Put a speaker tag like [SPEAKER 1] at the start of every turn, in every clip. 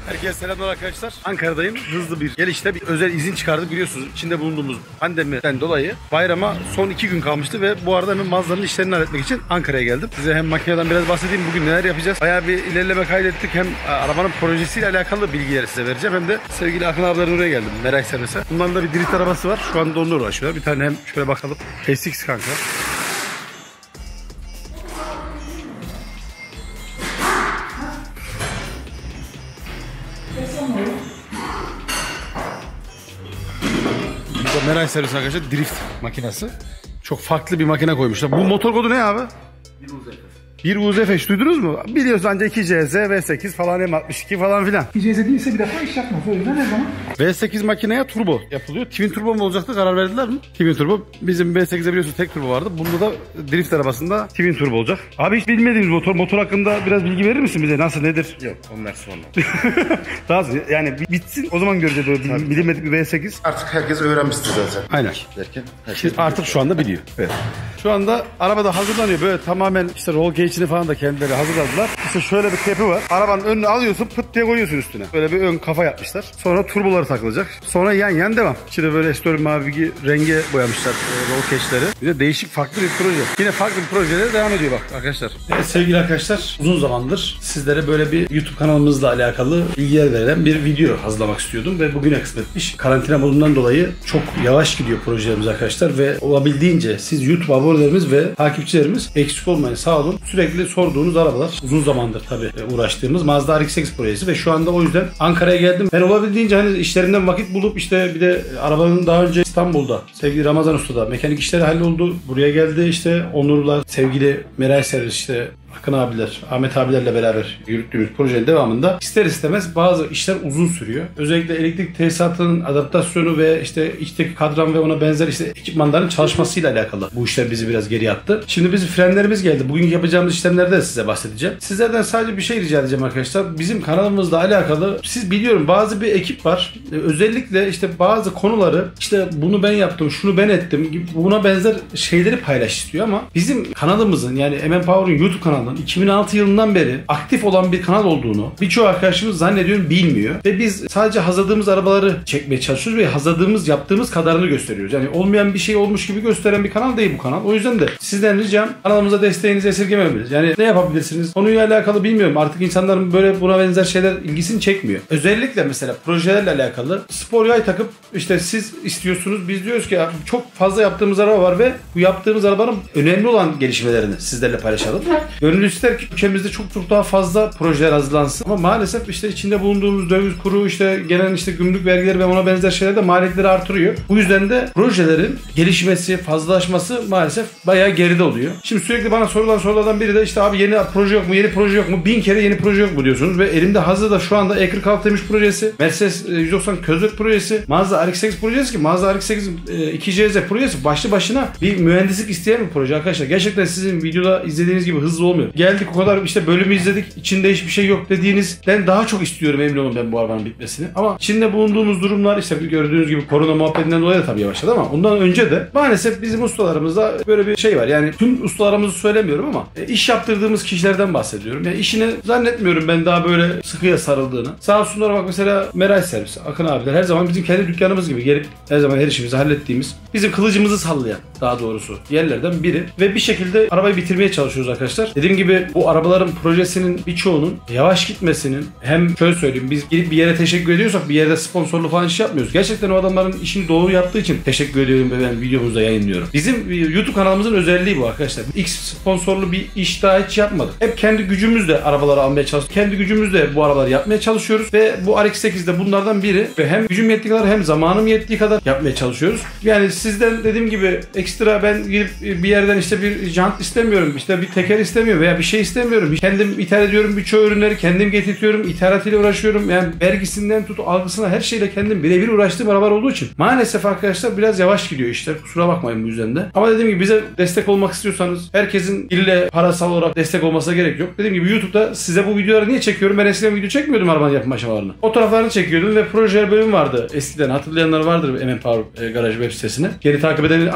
[SPEAKER 1] Herkese selamlar arkadaşlar. Ankara'dayım. Hızlı bir gelişte bir özel izin çıkardık. Biliyorsunuz içinde bulunduğumuz pandemiden dolayı bayrama son 2 gün kalmıştı ve bu arada hemen Mazda'nın işlerini halletmek için Ankara'ya geldim. Size hem makineden biraz bahsedeyim. Bugün neler yapacağız. Bayağı bir ilerleme kaydettik. Hem arabanın projesiyle alakalı bilgileri size vereceğim. Hem de sevgili Akın abilerin oraya geldim. Merak servise. Bunların da bir drift arabası var. Şu anda onunla uğraşıyorlar. Bir tane hem şöyle bakalım. SX kanka. Meray servis arkadaşlar, drift makinesi. Çok farklı bir makine koymuşlar. Bu motor kodu ne abi? 1 UZF hiç duydunuz mu? Biliyorsun ancak 2CZ, V8 falan, M62 falan filan.
[SPEAKER 2] 2CZ değilse bir defa iş yapmaz. O yüzden her zaman.
[SPEAKER 1] V8 makineye turbo yapılıyor. Twin turbo mu olacaktı? Karar verdiler mi? Twin turbo. Bizim V8'de biliyorsun tek turbo vardı. Bunda da drift arabasında twin turbo olacak. Abi hiç bilmediğimiz motor hakkında biraz bilgi verir misin bize? Nasıl, nedir?
[SPEAKER 3] Yok, onlar sonra.
[SPEAKER 1] Daha yani bitsin, o zaman göreceğiz böyle bilinmedik bir V8.
[SPEAKER 3] Artık herkes öğrenmiştir zaten.
[SPEAKER 1] Aynen.
[SPEAKER 3] Derken
[SPEAKER 1] Şimdi artık şu anda biliyor. Evet. Şu anda arabada hazırlanıyor. Böyle tamamen işte roll cage'ini falan da kendileri hazırladılar. İşte şöyle bir kepi var. Arabanın önüne alıyorsun, pıt diye koyuyorsun üstüne. Böyle bir ön kafa yapmışlar. Sonra turboları takılacak. Sonra yan devam. İçinde böyle estor mavi bir renge boyamışlar roll cage'leri. Bir de değişik farklı bir proje. Yine farklı bir projeleri devam ediyor bak arkadaşlar. Evet sevgili arkadaşlar, uzun zamandır sizlere böyle bir YouTube kanalımızla alakalı bilgiler verilen bir video hazırlamak istiyordum ve bugüne kısmetmiş. Karantina modundan dolayı çok yavaş gidiyor projelerimiz arkadaşlar ve olabildiğince siz YouTube abonelerimiz ve takipçilerimiz eksik olmayın, sağ olun. Sürekli sorduğunuz arabalar, uzun zamandır tabii uğraştığımız Mazda RX-8 projesi ve şu anda o yüzden Ankara'ya geldim. Ben olabildiğince hani işlerinden vakit bulup işte bir de arabanın daha önce İstanbul'da sevgili Ramazan Usta'da mekanik işleri halloldu. Buraya geldi işte Onur'la sevgili Meray Servis işte Akın abiler, Ahmet abilerle beraber yürüttüğümüz projenin devamında ister istemez bazı işler uzun sürüyor. Özellikle elektrik tesisatının adaptasyonu ve işte içteki kadran ve ona benzer işte ekipmanların çalışmasıyla alakalı bu işler bizi biraz geri attı. Şimdi bizim frenlerimiz geldi. Bugün yapacağımız işlemlerde de size bahsedeceğim. Sizlerden sadece bir şey rica edeceğim arkadaşlar. Bizim kanalımızla alakalı siz biliyorum bazı bir ekip var. Özellikle işte bazı konuları işte bunu ben yaptım, şunu ben ettim gibi buna benzer şeyleri paylaş istiyor ama bizim kanalımızın yani Power'un YouTube kanalı 2006 yılından beri aktif olan bir kanal olduğunu birçok arkadaşımız zannediyorum bilmiyor ve biz sadece hazırladığımız arabaları çekmeye çalışıyoruz ve hazırladığımız yaptığımız kadarını gösteriyoruz. Yani olmayan bir şey olmuş gibi gösteren bir kanal değil bu kanal. O yüzden de sizden ricam kanalımıza desteğinizi esirgememeniz. Yani ne yapabilirsiniz? Konuyla alakalı bilmiyorum. Artık insanların böyle buna benzer şeyler ilgisini çekmiyor. Özellikle mesela projelerle alakalı spor yay takıp işte siz istiyorsunuz biz diyoruz ki çok fazla yaptığımız araba var ve bu yaptığımız arabanın önemli olan gelişmelerini sizlerle paylaşalım. Gönül ister ki ülkemizde çok daha fazla projeler hazırlansın. Ama maalesef işte içinde bulunduğumuz döviz kuru işte gelen işte gümrük vergileri ve ona benzer şeyler de maliyetleri artırıyor. Bu yüzden de projelerin gelişmesi, fazlalaşması maalesef bayağı geride oluyor. Şimdi sürekli bana sorulan sorulardan biri de işte abi yeni proje yok mu, yeni proje yok mu? 1000 kere yeni proje yok mu diyorsunuz ve elimde hazır da şu anda E46 Temmuz projesi, Mercedes 190 Közvet projesi, Mazda RX-8 projesi ki Mazda RX-8'in 2CZ projesi başlı başına bir mühendislik isteyen bir proje arkadaşlar. Gerçekten sizin videoda izlediğiniz gibi hızlı olmuyor. Geldik o kadar işte bölümü izledik. İçinde hiçbir şey yok dediğinizden daha çok istiyorum emin olun ben bu arabanın bitmesini. Ama içinde bulunduğumuz durumlar işte gördüğünüz gibi korona muhabbetinden dolayı da tabii yavaşladı ama ondan önce de maalesef bizim ustalarımızda böyle bir şey var. Yani tüm ustalarımızı söylemiyorum ama iş yaptırdığımız kişilerden bahsediyorum. Yani işine zannetmiyorum ben daha böyle sıkıya sarıldığını. Sağ olsunlar bak mesela Meray Servis, Akın abiler her zaman bizim kendi dükkanımız gibi gelip her zaman her işimizi hallettiğimiz, bizim kılıcımızı sallayan daha doğrusu yerlerden biri ve bir şekilde arabayı bitirmeye çalışıyoruz arkadaşlar. Dediğim gibi bu arabaların projesinin birçoğunun yavaş gitmesinin hem şöyle söyleyeyim biz girip bir yere teşekkür ediyorsak bir yerde sponsorlu falan iş yapmıyoruz. Gerçekten o adamların işini doğru yaptığı için teşekkür ediyorum ve ben videomuzda yayınlıyorum. Bizim YouTube kanalımızın özelliği bu arkadaşlar. X sponsorlu bir iş daha hiç yapmadık. Hep kendi gücümüzle arabaları almaya çalışıyoruz. Kendi gücümüzle bu arabaları yapmaya çalışıyoruz ve bu RX-8'de bunlardan biri ve hem gücüm yettiği kadar hem zamanım yettiği kadar yapmaya çalışıyoruz. Yani sizden dediğim gibi ekstra ben girip bir yerden işte bir jant istemiyorum, işte bir teker istemiyorum veya bir şey istemiyorum. Kendim ithal ediyorum birçok ürünleri, kendim getirtiyorum, ithalatıyla uğraşıyorum. Yani vergisinden tut algısına her şeyle kendim birebir uğraştığım arabalar olduğu için maalesef arkadaşlar biraz yavaş gidiyor işler. Kusura bakmayın bu yüzden de. Ama dediğim gibi bize destek olmak istiyorsanız herkesin ille parasal olarak destek olmasına gerek yok. Dediğim gibi YouTube'da size bu videoları niye çekiyorum? Ben eskiden video çekmiyordum arabanın yapım aşamalarını. O taraflarını çekiyordum ve projeler bölüm vardı. Eskiden hatırlayanlar vardır Power Garaj web sitesini. Geri takip eden arkadaşlar için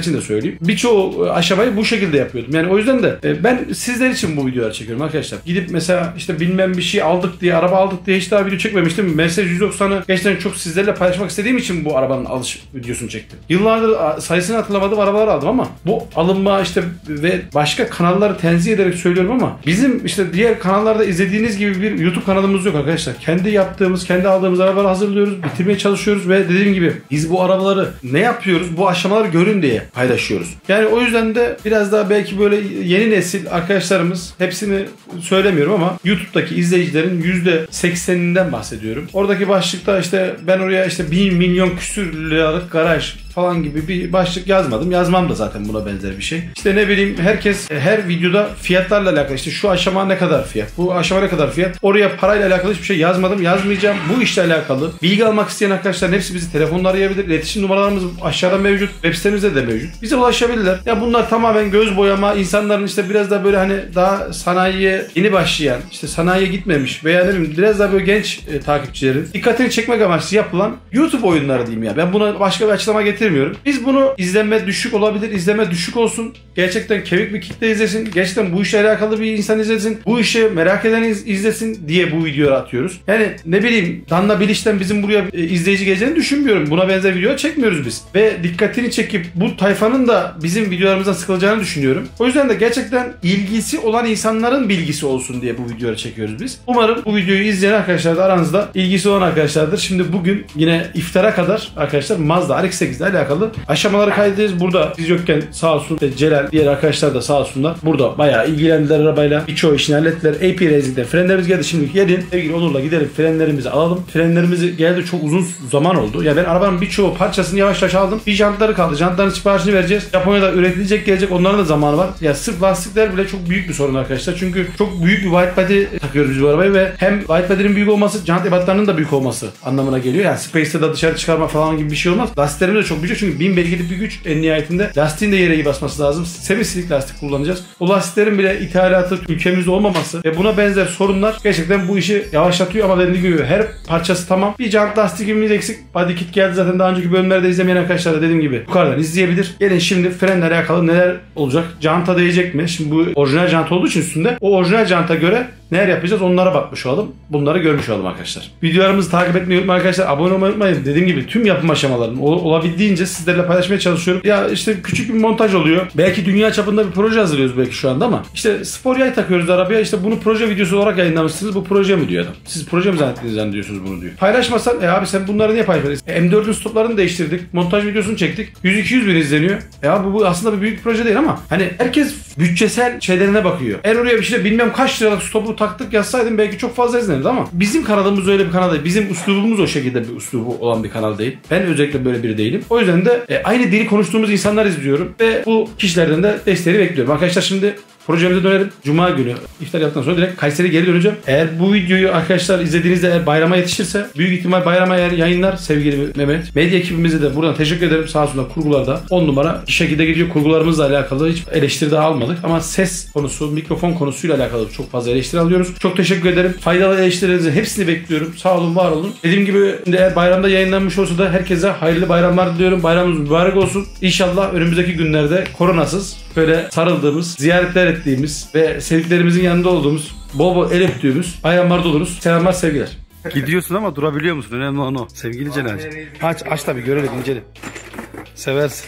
[SPEAKER 1] için de söyleyeyim. Birçoğu aşamayı bu şekilde yapıyordum. Yani o yüzden de ben sizler için bu videoları çekiyorum arkadaşlar. Gidip mesela işte bilmem bir şey aldık diye, araba aldık diye hiç daha video çekmemiştim. Mercedes 190'ı gerçekten çok sizlerle paylaşmak istediğim için bu arabanın alış videosunu çektim. Yıllardır sayısını hatırlamadığım arabalar aldım ama bu alınma işte ve başka kanalları tenzih ederek söylüyorum ama bizim işte diğer kanallarda izlediğiniz gibi bir YouTube kanalımız yok arkadaşlar. Kendi yaptığımız, kendi aldığımız arabaları hazırlıyoruz, bitirmeye çalışıyoruz ve dediğim gibi biz bu arabaları ne yapıyoruz? Bu aşamaları görün diye paylaşıyoruz. Yani o yüzden de biraz daha belki böyle yeni nesil arkadaşlarımız, hepsini söylemiyorum ama YouTube'daki izleyicilerin %80'inden bahsediyorum. Oradaki başlıkta işte ben oraya işte 1 milyon küsür liralık garaj falan gibi bir başlık yazmadım. Yazmam da zaten buna benzer bir şey. İşte ne bileyim herkes her videoda fiyatlarla alakalı işte şu aşama ne kadar fiyat, bu aşama ne kadar fiyat. Oraya parayla alakalı hiçbir şey yazmadım. Yazmayacağım. Bu işle alakalı bilgi almak isteyen arkadaşların hepsi bizi telefonla arayabilir. İletişim numaralarımız aşağıda mevcut. Web sitemizde de mevcut. Bize ulaşabilirler. Ya bunlar tamamen göz boyama. İnsanların işte biraz da böyle hani daha sanayiye yeni başlayan, işte sanayiye gitmemiş veya ne bileyim biraz daha böyle genç takipçilerin dikkatini çekmek amaçlı yapılan YouTube oyunları diyeyim ya. Ben buna başka bir açıklama getirmiyorum. Biz bunu izlenme düşük olabilir. İzleme düşük olsun. Gerçekten kemik bir kitle izlesin. Gerçekten bu işle alakalı bir insan izlesin. Bu işi merak eden izlesin diye bu videoları atıyoruz. Yani ne bileyim Danla Biliş'ten bizim buraya izleyici geleceğini düşünmüyorum. Buna benzer video çekmiyoruz biz. Ve dikkatini çekip bu tayfanın da bizim videolarımızdan sıkılacağını düşünüyorum. O yüzden de gerçekten ilgisi olan insanların bilgisi olsun diye bu videoları çekiyoruz biz. Umarım bu videoyu izleyen arkadaşlar da aranızda ilgisi olan arkadaşlardır. Şimdi bugün yine iftara kadar arkadaşlar Mazda RX-8 ile alakalı aşamaları kaydedeceğiz. Burada biz yokken sağ olsun Celal, diğer arkadaşlar da sağ olsunlar. Burada bayağı ilgilendiler arabayla. Birçoğu işini hallettiler. AP Racing'den frenlerimiz geldi. Şimdi gelin sevgili Onur'la gidelim frenlerimizi alalım. Frenlerimizi geldi çok uzun zaman oldu. Ya ben arabanın birçoğu parçasını yavaş yavaş aldım. Bir jantları kaldı. Jantların siparişini vereceğiz. Japonya'da üretilecek gelecek. Onların da zamanı var. Ya sırf lastikler bile çok büyük bir sorun arkadaşlar. Çünkü çok büyük bir wide body takıyoruz biz bu arabaya ve hem wide body'nin büyük olması jant ebatlarının da büyük olması anlamına geliyor. Yani space'te de dışarı çıkarma falan gibi bir şey olmaz. Lastiklerimiz de çok büyük çünkü 1000 beygirlik bir güç en nihayetinde. Lastiğin de yere iyi basması lazım. Semi-silik lastik kullanacağız. O lastiklerin bile ithalatı ülkemizde olmaması ve buna benzer sorunlar gerçekten bu işi yavaşlatıyor ama dediğim gibi her parçası tamam. Bir jant lastikimiz eksik. Body kit geldi zaten daha önceki bölümlerde izlemeyen arkadaşlar da dediğim gibi yukarıdan izleyebilir. Gelin şimdi frenle alakalı neler olacak? Janta değecek mi? Şimdi bu orijinal jant olduğu için üstünde o orijinal janta göre neler yapacağız onlara bakmış olalım. Bunları görmüş olalım arkadaşlar. Videolarımızı takip etmeyi unutmayın arkadaşlar. Abone olmayı unutmayın. Dediğim gibi tüm yapım aşamalarını olabildiğince sizlerle paylaşmaya çalışıyorum. Ya işte küçük bir montaj oluyor. Belki dünya çapında bir proje hazırlıyoruz belki şu anda ama işte spor yay takıyoruz arabaya. İşte bunu proje videosu olarak yayınlamışsınız. Bu proje mi diyor adam. Siz proje mi zannediyorsunuz bunu diyor. Paylaşmasan abi sen bunları niye paylaşmadın? M4'ün stoplarını değiştirdik. Montaj videosunu çektik. 100-200 bin izleniyor. Ya bu aslında bir büyük proje değil ama hani herkes bütçesel şeylerine bakıyor. Eğer oraya bir şey bilmem kaç liralık stopu taktık yazsaydım belki çok fazla izlenirdi ama bizim kanalımız öyle bir kanal değil. Bizim üslubumuz o şekilde bir üslubu olan bir kanal değil. Ben özellikle böyle biri değilim. O yüzden de aynı dili konuştuğumuz insanlar izliyorum ve bu kişilerden de desteği bekliyorum. Arkadaşlar şimdi projemize dönelim. Cuma günü iftar yaptıktan sonra direkt Kayseri'ye geri döneceğim. Eğer bu videoyu arkadaşlar izlediğinizde eğer bayrama yetişirse büyük ihtimal bayrama eğer yayınlar sevgili Mehmet. Medya ekibimize de buradan teşekkür ederim. Sağ olsunlar kurgularda 10 numara bir şekilde gidiyor. Kurgularımızla alakalı hiç eleştiri daha almadık. Ama ses konusu, mikrofon konusuyla alakalı çok fazla eleştiri alıyoruz. Çok teşekkür ederim. Faydalı eleştirilerinizin hepsini bekliyorum. Sağ olun, var olun. Dediğim gibi şimdi eğer bayramda yayınlanmış olsa da herkese hayırlı bayramlar diliyorum. Bayramımız mübarek olsun. İnşallah önümüzdeki günlerde koronasız böyle sarıldığımız, ziyaretler ettiğimiz ve sevdiklerimizin yanında olduğumuz, bol bol el öptüğümüz bayramlarda oluruz. Selamlar, sevgiler. Gidiyorsun ama durabiliyor musun? Önemli olan o. Sevgili Celal'cim. Aç tabii görelim, incelelim. Seversin.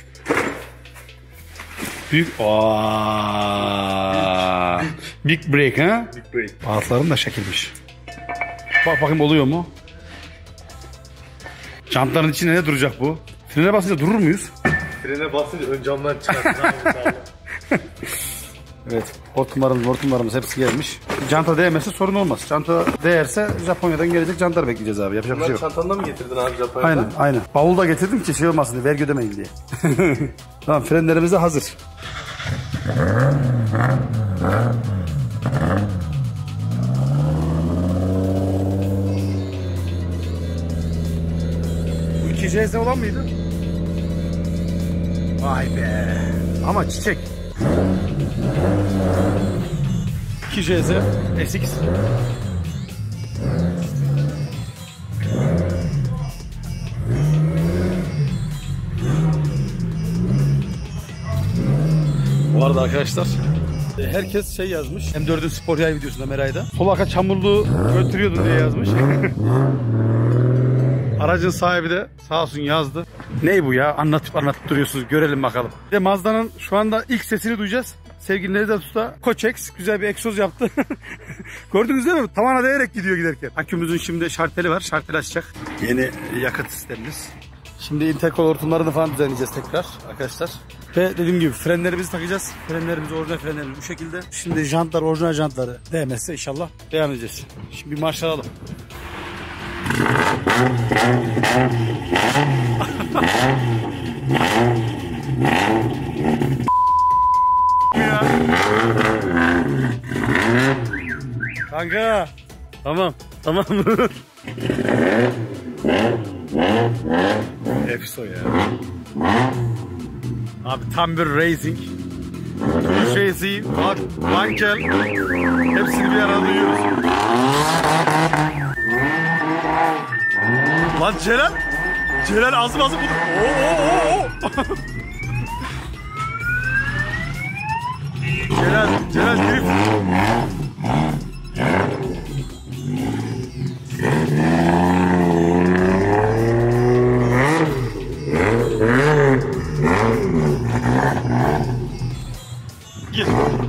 [SPEAKER 1] Büyük. Big break ha? Big break. Altlarım da şekilmiş. Bak bakayım oluyor mu? Jantların içinde ne duracak bu? Frene basınca durur muyuz?
[SPEAKER 3] Frene basınca ön camdan çıkarttı.
[SPEAKER 1] Evet. Hortumlarımız hepsi gelmiş. Canta değmezse sorun olmaz. Canta değerse Japonya'dan gelecek jantar bekleyeceğiz abi. Yapacak bir şey yok.
[SPEAKER 3] Çantandan mı getirdin abi Japonya'dan?
[SPEAKER 1] Aynen. Bavulda getirdim ki şey olmasın diye, vergi ödemeyin diye. Tamam, frenlerimiz de hazır. Bu 2CS olan mıydı? Vay be. Ama çiçek. 2CS SX. Bu arada arkadaşlar herkes şey yazmış. M4'ün spor yay videosunda Meray'da. Sol arka çamurluğu götürüyordun diye yazmış. Aracın sahibi de sağ olsun yazdı. Ney bu ya? Anlatıp duruyorsunuz. Görelim bakalım. Bir de Mazda'nın şu anda ilk sesini duyacağız. Sevgili Nevzat Usta Koçex güzel bir egzoz yaptı. Gördünüz değil mi? Tavana değerek gidiyor giderken. Akümüzün şimdi şarteli var. Şarteli açacak. Yeni yakıt sistemimiz. Şimdi interkol hortumlarını falan düzenleyeceğiz tekrar arkadaşlar. Ve dediğim gibi frenlerimizi takacağız. Frenlerimiz orijinal frenlerimiz bu şekilde. Şimdi jantlar orijinal jantları değmezse inşallah devam edeceğiz. Şimdi bir marş alalım. Kanka. Tamam. Efso ya. Abi tam bir racing. Şeysi, Vankel. Hepsini bir arada duyuyoruz. Lan Celal azım budur. Oo. Celal drift. Gir.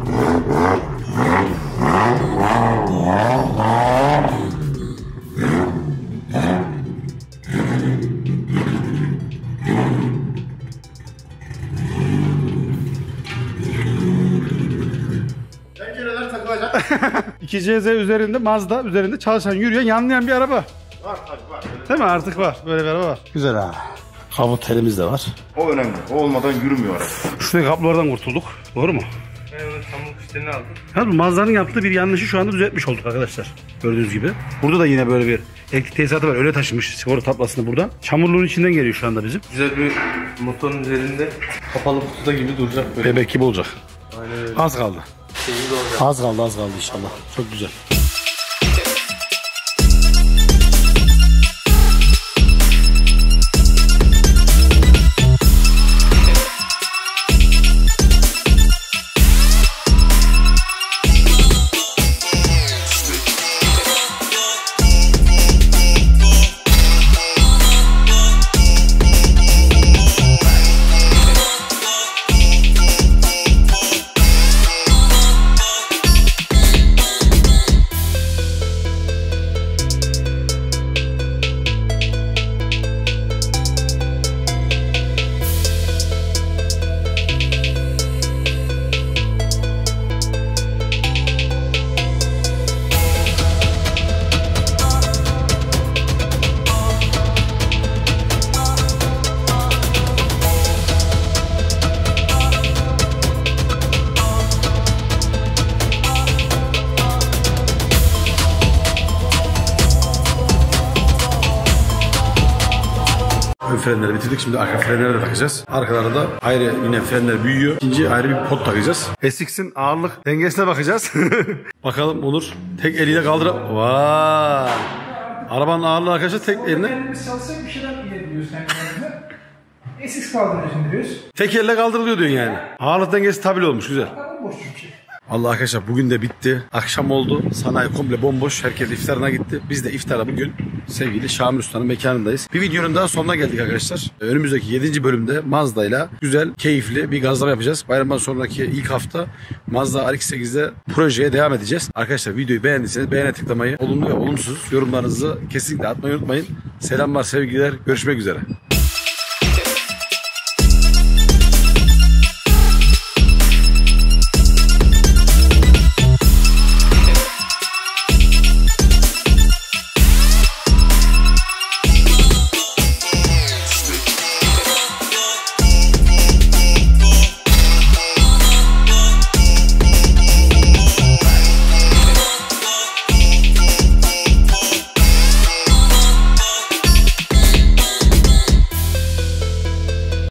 [SPEAKER 3] Pencereler takılacak.
[SPEAKER 1] 2CZ üzerinde, Mazda üzerinde çalışan, yürüyen, yanlayan bir araba.
[SPEAKER 3] Var.
[SPEAKER 1] Değil mi? Artık var. Böyle bir araba var. Güzel ha. Kablo telimiz de var.
[SPEAKER 3] O önemli. O olmadan yürümüyor araba.
[SPEAKER 1] Şuradaki kablolardan kurtulduk. Doğru mu?
[SPEAKER 3] Evet, çamurluk işlerini aldım.
[SPEAKER 1] Ya bu Mazda'nın yaptığı bir yanlışı şu anda düzeltmiş olduk arkadaşlar. Gördüğünüz gibi. Burada da yine böyle bir elektrik tesisatı var. Öyle taşımış sigorta tablasını buradan. Çamurluğun içinden geliyor şu anda bizim.
[SPEAKER 3] Güzel bir motorun üzerinde kapalı kutuda gibi duracak böyle.
[SPEAKER 1] Bebek gibi olacak.
[SPEAKER 3] Aynen öyle.
[SPEAKER 1] Az kaldı.
[SPEAKER 3] Şeyimiz olacak.
[SPEAKER 1] Az kaldı inşallah. Çok güzel. Ön frenleri bitirdik. Şimdi arka frenleri de takacağız. Arkalarda da ayrı yine frenler büyüyor. İkinci ayrı bir pot takacağız. SX'in ağırlık dengesine bakacağız. Bakalım Onur tek eliyle kaldıra... Vay! Arabanın ağırlığı arkadaşlar tek eline...
[SPEAKER 2] Elimiz çalışsak bir şeyler ilerliyoruz kendimize. SX kaldırıyor şimdi diyoruz.
[SPEAKER 1] Tek elle kaldırılıyor diyorsun yani. Ağırlık dengesi stabil olmuş. Güzel.
[SPEAKER 2] Boş çünkü.
[SPEAKER 1] Allah arkadaşlar bugün de bitti. Akşam oldu. Sanayi komple bomboş. Herkes iftarına gitti. Biz de iftara bugün sevgili Şamil Usta'nın mekanındayız. Bir videonun daha sonuna geldik arkadaşlar. Önümüzdeki 7. bölümde Mazda'yla güzel, keyifli bir gazlama yapacağız. Bayramdan sonraki ilk hafta Mazda RX-8'de projeye devam edeceğiz. Arkadaşlar videoyu beğendiyseniz beğene tıklamayı, olumlu ve olumsuz yorumlarınızı kesinlikle atmayı unutmayın. Selamlar, sevgiler. Görüşmek üzere.